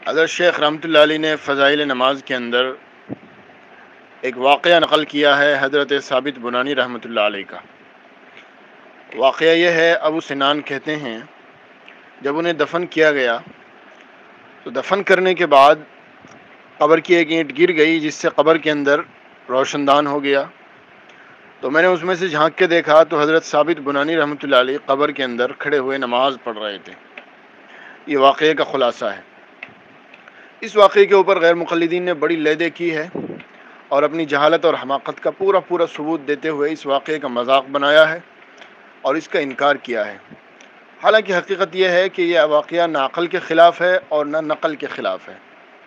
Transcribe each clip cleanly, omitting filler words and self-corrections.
حضرت شیخ رحمۃ اللہ علیہ نے فضائل نماز کے اندر ایک واقعہ نقل کیا ہے حضرت ثابت بنانی رحمۃ اللہ علیہ کا۔ واقعہ یہ ہے، ابو سنان کہتے ہیں جب انہیں دفن کیا گیا تو دفن کرنے کے بعد قبر کی ایک اینٹ گر گئی جس سے قبر کے اندر روشن دان ہو گیا۔ تو میں نے اس میں سے جھانک کے دیکھا تو حضرت ثابت بنانی رحمۃ اللہ علیہ قبر کے اندر کھڑے ہوئے نماز پڑھ رہے تھے۔ یہ واقعے کا خلاصہ ہے۔ اس واقعے کے اوپر غیر مقلدین نے بڑی لیدے کی ہے اور اپنی جہالت اور حماقت کا پورا ثبوت دیتے ہوئے اس واقعے کا مذاق بنایا ہے اور اس کا انکار کیا ہے۔ حالانکہ حقیقت یہ ہے کہ یہ واقعہ نہ عقل کے خلاف ہے اور نہ نقل کے خلاف ہے۔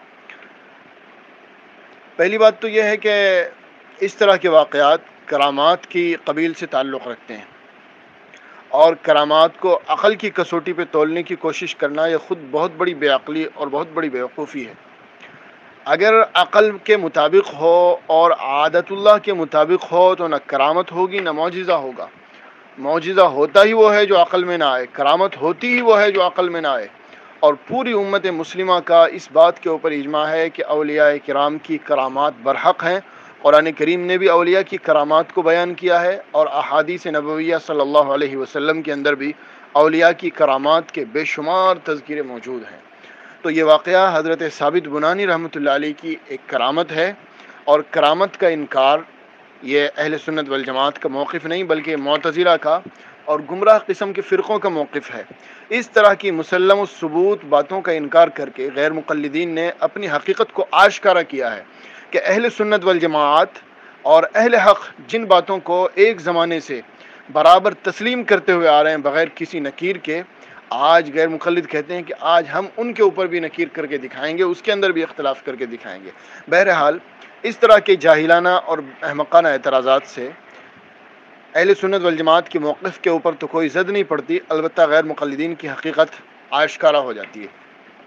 پہلی بات تو یہ ہے کہ اس طرح کے واقعات کرامات کی قبیل سے تعلق رکھتے ہیں، اور کرامات کو عقل کی کسوٹی پہ تولنے کی کوشش کرنا یہ خود بہت بڑی بے عقلی اور بہت بڑی بیوقوفی ہے۔ اگر عقل کے مطابق ہو اور عادت اللہ کے مطابق ہو تو نہ کرامت ہوگی نہ معجزہ ہوگا۔ معجزہ ہوتا ہی وہ ہے جو عقل میں نہ آئے، کرامت ہوتی ہی وہ ہے جو عقل میں نہ آئے۔ اور پوری امت مسلمہ کا اس بات کے اوپر اجماع ہے کہ اولیاء کرام کی کرامات برحق ہیں۔ قرآن کریم نے بھی اولیاء کی کرامات کو بیان کیا ہے، اور احادیث نبویہ صلی اللہ علیہ وسلم کے اندر بھی اولیاء کی کرامات کے بے شمار تذکرے موجود ہیں۔ تو یہ واقعہ حضرت ثابت بنانی رحمۃ اللہ علیہ کی ایک کرامت ہے، اور کرامت کا انکار یہ اہل سنت والجماعت کا موقف نہیں بلکہ معتزلہ کا اور گمراہ قسم کے فرقوں کا موقف ہے۔ اس طرح کی مسلم الثبوت باتوں کا انکار کر کے غیر مقلدین نے اپنی حقیقت کو آشکارا کیا ہے کہ اہل سنت والجماعت اور اہل حق جن باتوں کو ایک زمانے سے برابر تسلیم کرتے ہوئے آ رہے ہیں بغیر کسی نکیر کے، آج غیر مقلد کہتے ہیں کہ آج ہم ان کے اوپر بھی نکیر کر کے دکھائیں گے، اس کے اندر بھی اختلاف کر کے دکھائیں گے۔ بہرحال اس طرح کے جاہلانہ اور احمقانہ اعتراضات سے اہل سنت والجماعت کے موقف کے اوپر تو کوئی زد نہیں پڑتی، البتہ غیر مقلدین کی حقیقت آشکارا ہو جاتی ہے۔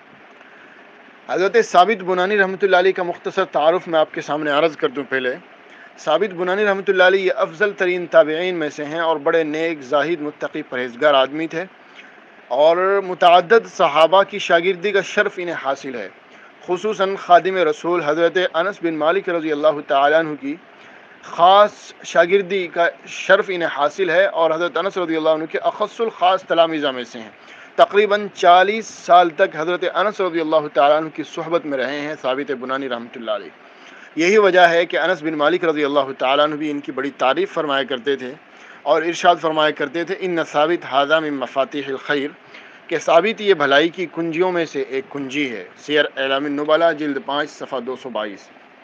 حضرت ثابت بنانی رحمۃ اللہ علیہ کا مختصر تعارف میں آپ کے سامنے عرض کر دوں۔ پہلے ثابت بنانی رحمۃ اللہ علیہ یہ افضل ترین تابعین میں سے ہیں اور بڑے نیک، زاہد، متقی، پرہیزگار آدمی تھے، اور متعدد صحابہ کی شاگردی کا شرف انہیں حاصل ہے۔ خصوصاً خادم رسول حضرت انس بن مالک رضی اللہ تعالیٰ عنہ کی خاص شاگردی کا شرف انہیں حاصل ہے، اور حضرت انس رضی اللہ عنہ کے اخص الخاص تلامذہ میں سے ہیں۔ تقریباً 40 سال تک حضرت انس رضی اللہ تعالیٰ عنہ کی صحبت میں رہے ہیں ثابت بنانی رحمۃ اللہ علیہ۔ یہی وجہ ہے کہ انس بن مالک رضی اللہ تعالیٰ عنہ بھی ان کی بڑی تعریف فرمایا کرتے تھے اور ارشاد فرمایا کرتے تھے، ان ثابت ھذا من مفاتیح الخیر، کہ ثابت یہ بھلائی کی کنجیوں میں سے ایک کنجی ہے۔ سیر اعلام النبلاء جلد 5 صفحہ 222۔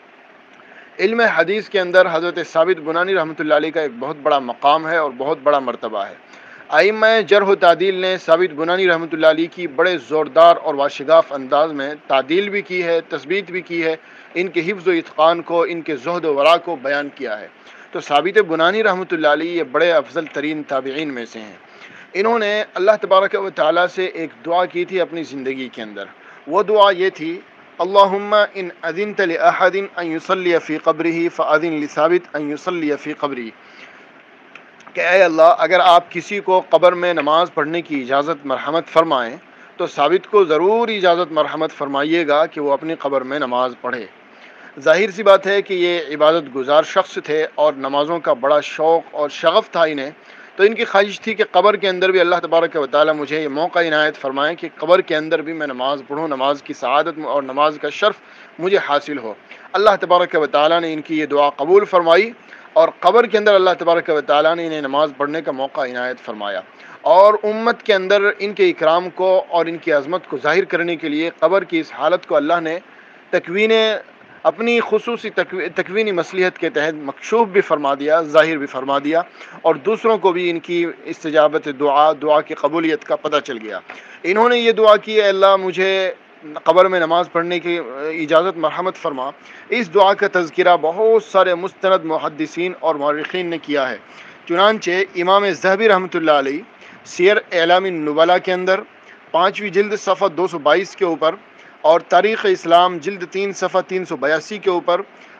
علم حدیث کے اندر حضرت ثابت بنانی رحمۃ اللہ علیہ کا ایک بہت بڑا مقام ہے اور بہت بڑا مرتبہ ہے۔ ائمہ جرح و تعدیل نے ثابت بنانی رحمۃ اللہ علیہ کی بڑے زوردار اور واشگاف انداز میں تعدیل بھی کی ہے، تثبیت بھی کی ہے، ان کے حفظ و اتقان کو، ان کے زہد و ورع کو بیان کیا ہے۔ تو ثابت بنانی رحمۃ اللہ علیہ یہ بڑے افضل ترین تابعین میں سے ہیں۔ انہوں نے اللہ تبارک و تعالیٰ سے ایک دعا کی تھی اپنی زندگی کے اندر۔ وہ دعا یہ تھی، اللہم ان اذنت لأحد ان یصلی فی قبرہ فاذن لثابت ان یصلی فی قبرہ، کہ اے اللہ اگر آپ کسی کو قبر میں نماز پڑھنے کی اجازت مرحمت فرمائیں تو ثابت کو ضرور اجازت مرحمت فرمائیے گا کہ وہ اپنی قبر میں نماز پڑھے۔ ظاہر سی بات ہے کہ یہ عبادت گزار شخص تھے اور نمازوں کا بڑا شوق اور شغف تھا انہیں، تو ان کی خواہش تھی کہ قبر کے اندر بھی اللہ تبارک و تعالیٰ مجھے یہ موقع عنایت فرمائیں کہ قبر کے اندر بھی میں نماز پڑھوں، نماز کی سعادت اور نماز کا شرف مجھے حاصل ہو۔ اللہ تبارک و تعالیٰ نے ان کی یہ دعا قبول فرمائی، اور قبر کے اندر اللہ تبارک و تعالیٰ نے انہیں نماز پڑھنے کا موقع عنایت فرمایا، اور امت کے اندر ان کے اکرام کو اور ان کی عظمت کو ظاہر کرنے کے لیے قبر کی اس حالت کو اللہ نے اپنی خصوصی تکوینی مصلحت کے تحت مکشوف بھی فرما دیا، ظاہر بھی فرما دیا، اور دوسروں کو بھی ان کی استجابت دعا کی قبولیت کا پتہ چل گیا۔ انہوں نے یہ دعا کی، اے اللہ مجھے قبر میں نماز پڑھنے کی اجازت مرحمت فرما۔ اس دعا کا تذکرہ بہت سارے مستند محدثین اور مورخین نے کیا ہے، چنانچہ امام ذہبی رحمۃ اللہ علیہ سیر اعلام النبلاء کے اندر 5ویں جلد صفحہ 222 کے اوپر، اور تاریخ اسلام جلد 3 صفحہ 382 کے اوپر،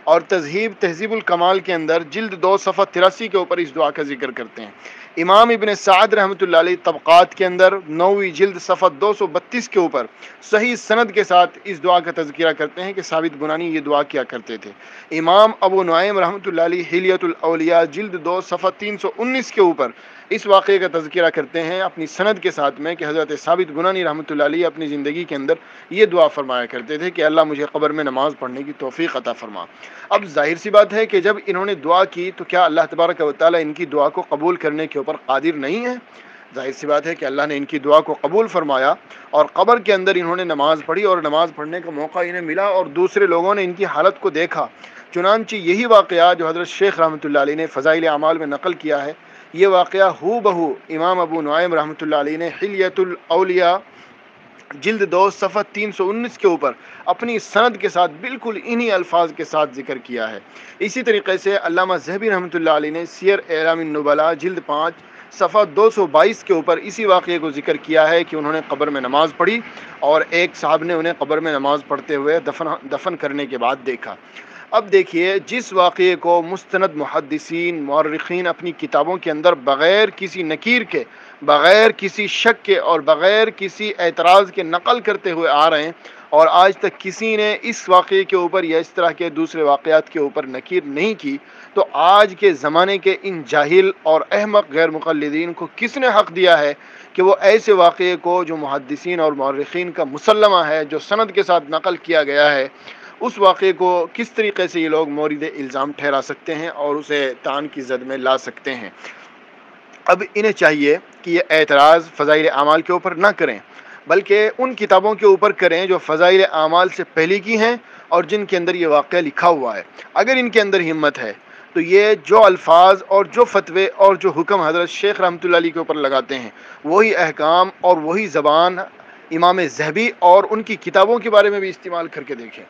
اور تہذیب الکمال کے اندر جلد 2 صفحہ 83 کے اوپر اس دعا کا ذکر کرتے ہیں۔ امام ابن سعد رحمۃ اللہ علیہ طبقات کے اندر 9ویں جلد صفحہ 232 کے اوپر صحیح سند کے ساتھ اس دعا کا تذکرہ کرتے ہیں کہ ثابت بنانی یہ دعا کیا کرتے تھے۔ امام ابو نعیم رحمۃ اللہ علیہ حلیۃ الاولیاء جلد 2 صفحہ 319 کے اوپر اس واقعے کا تذکرہ کرتے ہیں اپنی سند کے ساتھ میں کہ حضرت ثابت بنانی رحمۃ اللہ علیہ اپنی زندگی کے اندر یہ دعا فرمایا کرتے تھے کہ اللہ مجھے قبر میں نماز پڑھنے کی توفیق عطا فرما۔ اب ظاہر سی بات ہے کہ جب انہوں نے دعا کی تو کیا اللہ تبارک و تعالیٰ ان کی دعا کو قبول کرنے کے اوپر قادر نہیں ہے؟ ظاہر سی بات ہے کہ اللہ نے ان کی دعا کو قبول فرمایا اور قبر کے اندر انہوں نے نماز پڑھی اور نماز پڑھنے کا موقع انہیں ملا اور دوسرے لوگوں نے ان کی حالت کو دیکھا۔ چنانچہ یہی واقعہ جو حضرت شیخ رحمۃ اللہ علیہ نے فضائل اعمال میں نقل کیا ہے، یہ واقعہ ہو بہو امام ابو نعیم رحمۃ اللہ علیہ نے حلیۃ الاولیاء جلد 2 صفحہ 319 کے اوپر اپنی سند کے ساتھ بالکل انہی الفاظ کے ساتھ ذکر کیا ہے۔ اسی طریقے سے علامہ ذہبی رحمۃ اللہ علیہ نے سیر اعلام النبلاء جلد 5 صفحہ 222 کے اوپر اسی واقعے کو ذکر کیا ہے کہ انہوں نے قبر میں نماز پڑھی اور ایک صاحب نے انہیں قبر میں نماز پڑھتے ہوئے دفن کرنے کے بعد دیکھا۔ اب دیکھیے، جس واقعے کو مستند محدثین مورخین اپنی کتابوں کے اندر بغیر کسی نکیر کے، بغیر کسی شک کے اور بغیر کسی اعتراض کے نقل کرتے ہوئے آ رہے ہیں، اور آج تک کسی نے اس واقعے کے اوپر یا اس طرح کے دوسرے واقعات کے اوپر نکیر نہیں کی، تو آج کے زمانے کے ان جاہل اور احمق غیر مقلدین کو کس نے حق دیا ہے کہ وہ ایسے واقعے کو جو محدثین اور مورخین کا مسلمہ ہے، جو سند کے ساتھ نقل کیا گیا ہے، اس واقعے کو کس طریقے سے یہ لوگ مورد الزام ٹھہرا سکتے ہیں اور اسے تان کی زد میں لا سکتے ہیں؟ اب انہیں چاہیے کہ یہ اعتراض فضائل اعمال کے اوپر نہ کریں، بلکہ ان کتابوں کے اوپر کریں جو فضائل اعمال سے پہلے کی ہیں اور جن کے اندر یہ واقعہ لکھا ہوا ہے۔ اگر ان کے اندر ہمت ہے تو یہ جو الفاظ اور جو فتوے اور جو حکم حضرت شیخ رحمۃ اللہ علیہ کے اوپر لگاتے ہیں، وہی احکام اور وہی زبان امام ذہبی اور ان کی کتابوں کے بارے میں بھی استعمال کر کے دیکھیں۔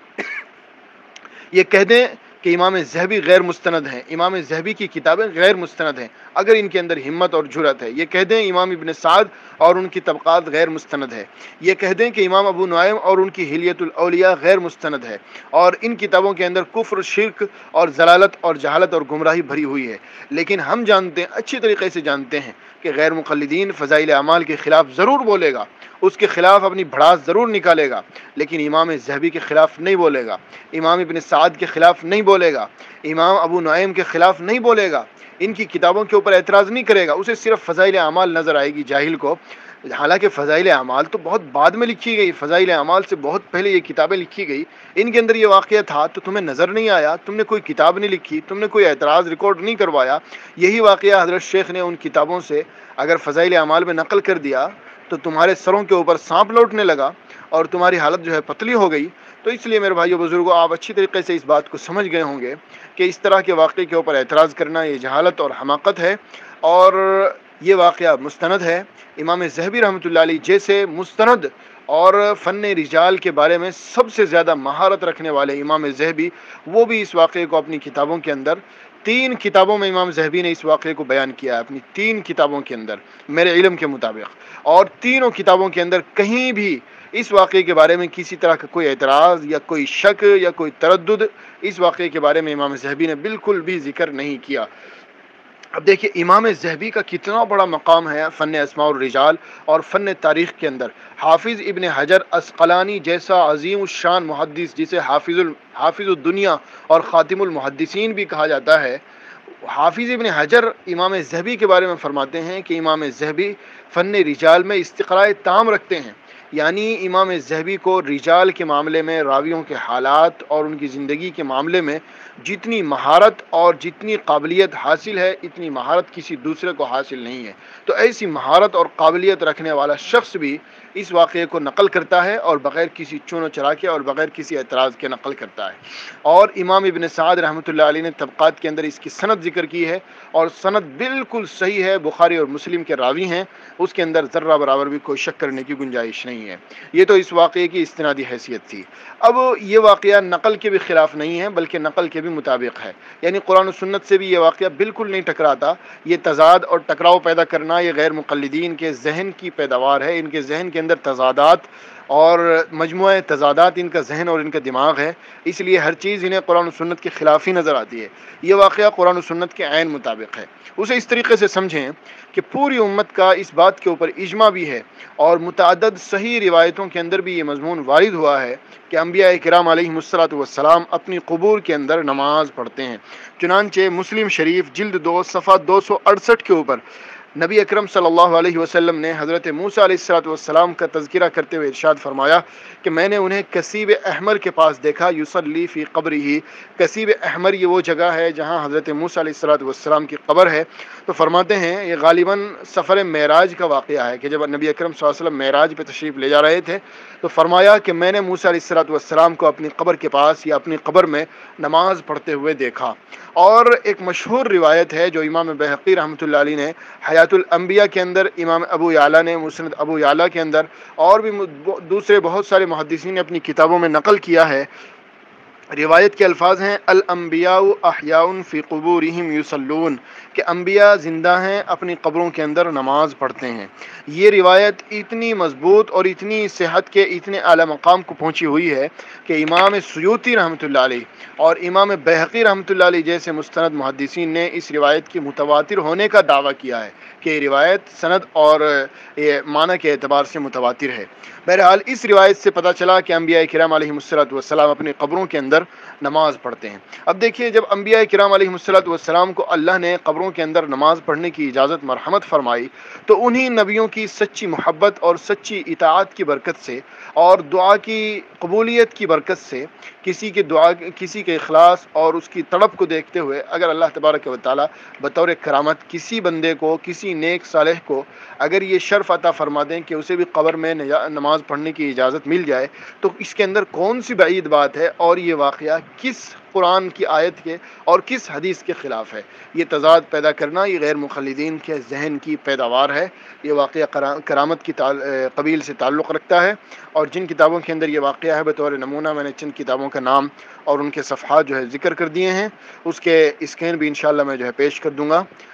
یہ کہہ دیں کہ امام ذہبی غیر مستند ہیں، امام ذہبی کی کتابیں غیر مستند ہیں، اگر ان کے اندر ہمت اور جرأت ہے۔ یہ کہہ دیں امام ابن سعد اور ان کی طبقات غیر مستند ہے، یہ کہہ دیں کہ امام ابو نعیم اور ان کی حلیۃ الاولیاء غیر مستند ہے، اور ان کتابوں کے اندر کفر، شرک اور ضلالت اور جہالت اور گمراہی بھری ہوئی ہے۔ لیکن ہم جانتے ہیں، اچھی طریقے سے جانتے ہیں کہ غیر مقلدین فضائل اعمال کے خلاف ضرور بولے گا، اس کے خلاف اپنی بھڑاس ضرور نکالے گا، لیکن امام ذہبی کے خلاف نہیں بولے گا، امام ابن سعد کے خلاف نہیں بولے گا، امام ابو نعیم کے خلاف نہیں بولے گا، ان کی کتابوں کے اوپر اعتراض نہیں کرے گا، اسے صرف فضائل اعمال نظر آئے گی جاہل کو۔ حالانکہ فضائل اعمال تو بہت بعد میں لکھی گئی، فضائل اعمال سے بہت پہلے یہ کتابیں لکھی گئی، ان کے اندر یہ واقعہ تھا تو تمہیں نظر نہیں آیا، تم نے کوئی کتاب نہیں لکھی، تم نے کوئی اعتراض ریکارڈ نہیں کروایا۔ یہی واقعہ حضرت شیخ نے ان کتابوں سے اگر فضائل اعمال میں نقل کر دیا تو تمہارے سروں کے اوپر سانپ لوٹنے لگا اور تمہاری حالت جو ہے پتلی ہو گئی۔ تو اس لیے میرے بھائیو بزرگوں، آپ اچھی طریقے سے اس بات کو سمجھ گئے ہوں گے کہ اس طرح کے واقعے کے اوپر اعتراض کرنا یہ جہالت اور حماقت ہے، اور یہ واقعہ مستند ہے۔ امام ذہبی رحمۃ اللہ علیہ جیسے مستند اور فن رجال کے بارے میں سب سے زیادہ مہارت رکھنے والے امام ذہبی، وہ بھی اس واقعے کو اپنی کتابوں کے اندر 3 کتابوں میں امام ذہبی نے اس واقعے کو بیان کیا ہے، اپنی 3 کتابوں کے اندر میرے علم کے مطابق، اور تینوں کتابوں کے اندر کہیں بھی اس واقعے کے بارے میں کسی طرح کا کوئی اعتراض یا کوئی شک یا کوئی تردد اس واقعے کے بارے میں امام ذہبی نے بالکل بھی ذکر نہیں کیا۔ اب دیکھیے امام ذہبی کا کتنا بڑا مقام ہے فن اسماء الرجال اور فن تاریخ کے اندر۔ حافظ ابن حجر عسقلانی جیسا عظیم الشان محدث، جسے حافظ الدنیا اور خاتم المحدثین بھی کہا جاتا ہے، حافظ ابن حجر امام ذہبی کے بارے میں فرماتے ہیں کہ امام ذہبی فن رجال میں استقراء تام رکھتے ہیں، یعنی امام ذہبی کو رجال کے معاملے میں، راویوں کے حالات اور ان کی زندگی کے معاملے میں جتنی مہارت اور جتنی قابلیت حاصل ہے، اتنی مہارت کسی دوسرے کو حاصل نہیں ہے۔ تو ایسی مہارت اور قابلیت رکھنے والا شخص بھی اس واقعے کو نقل کرتا ہے اور بغیر کسی چون و چرا کے اور بغیر کسی اعتراض کے نقل کرتا ہے۔ اور امام ابن سعد رحمۃ اللہ علیہ نے طبقات کے اندر اس کی سند ذکر کی ہے، اور سند بالکل صحیح ہے، بخاری اور مسلم کے راوی ہیں، اس کے اندر ذرہ برابر بھی کوئی شک کرنے کی گنجائش نہیں ہے۔ یہ تو اس واقعے کی استنادی حیثیت تھی۔ اب یہ واقعہ نقل کے بھی خلاف نہیں ہے بلکہ نقل کے بھی مطابق ہے، یعنی قرآن و سنت سے بھی یہ واقعہ بالکل نہیں ٹکراتا۔ یہ تضاد اور ٹکراؤ پیدا کرنا یہ غیر مقلدین کے ذہن کی پیداوار ہے، ان کے ذہن کے اندر تضادات اور مجموعہ تضادات ان کا ذہن اور ان کا دماغ ہے، اس لیے ہر چیز انہیں قرآن و سنت کے خلاف ہی نظر آتی ہے۔ یہ واقعہ قرآن و سنت کے عین مطابق ہے۔ اسے اس طریقے سے سمجھیں کہ پوری امت کا اس بات کے اوپر اجماع بھی ہے اور متعدد صحیح روایتوں کے اندر بھی یہ مضمون وارد ہوا ہے کہ انبیاء کرام علیہم الصلوۃ والسلام اپنی قبور کے اندر نماز پڑھتے ہیں۔ چنانچہ مسلم شریف جلد 2 صفحہ 268 کے اوپر نبی اکرم صلی اللہ علیہ وسلم نے حضرت موسیٰ علیہ الصلوۃ والسلام کا تذکرہ کرتے ہوئے ارشاد فرمایا کہ میں نے انہیں کثیب احمر کے پاس دیکھا، یصلی فی قبرہ۔ کثیب احمر یہ وہ جگہ ہے جہاں حضرت موسیٰ علیہ الصلوۃ والسلام کی قبر ہے۔ تو فرماتے ہیں یہ غالباً سفر معراج کا واقعہ ہے کہ جب نبی اکرم صلی اللہ علیہ وسلم معراج پہ تشریف لے جا رہے تھے تو فرمایا کہ میں نے موسیٰ علیہ الصلوۃ والسلام کو اپنی قبر کے پاس یا اپنی قبر میں نماز پڑھتے ہوئے دیکھا۔ اور ایک مشہور روایت ہے جو امام بہقی رحمۃ اللہ علیہ نے حیات الانبیاء کے اندر، امام ابو یعلا نے مسند ابو یعلا کے اندر، اور بھی دوسرے بہت سارے محدثین نے اپنی کتابوں میں نقل کیا ہے۔ روایت کے الفاظ ہیں الانبیاء احیاء فی قبورہم یصلون، کہ انبیاء زندہ ہیں اپنی قبروں کے اندر نماز پڑھتے ہیں۔ یہ روایت اتنی مضبوط اور اتنی صحت کے اتنے اعلی مقام کو پہنچی ہوئی ہے کہ امام سیوطی رحمۃ اللہ علیہ اور امام بہقی رحمۃ اللہ علیہ جیسے مستند محدثین نے اس روایت کی متواتر ہونے کا دعویٰ کیا ہے کہ یہ روایت سند اور معنی کے اعتبار سے متواتر ہے۔ بہرحال اس روایت سے پتہ چلا کہ انبیاء کرام علیہم الصلوۃ والسلام اپنی قبروں کے اندر نماز پڑھتے ہیں۔ اب دیکھیے جب انبیاء کرام علیہم الصلوۃ والسلام کو اللہ نے قبروں کے اندر نماز پڑھنے کی اجازت مرحمت فرمائی تو انہی نبیوں کی سچی محبت اور سچی اطاعت کی برکت سے اور دعا کی قبولیت کی برکت سے کسی کے دعا، کسی کے اخلاص اور اس کی تڑپ کو دیکھتے ہوئے اگر اللہ تبارک و تعالیٰ بطور کرامت کسی بندے کو، کسی نیک صالح کو اگر یہ شرف عطا فرما دیں کہ اسے بھی قبر میں نماز پڑھنے کی اجازت مل جائے تو اس کے اندر کون سی بعید بات ہے، اور یہ واقعہ کس قرآن کی آیت کے اور کس حدیث کے خلاف ہے۔ یہ تضاد پیدا کرنا یہ غیر مخلدین کے ذہن کی پیداوار ہے۔ یہ واقعہ کرامت کی قبیل سے تعلق رکھتا ہے، اور جن کتابوں کے اندر یہ واقعہ ہے بطور نمونہ میں نے چند کتابوں کا نام اور ان کے صفحات جو ہے ذکر کر دیے ہیں، اس کے اسکین بھی انشاءاللہ میں جو ہے پیش کر دوں گا۔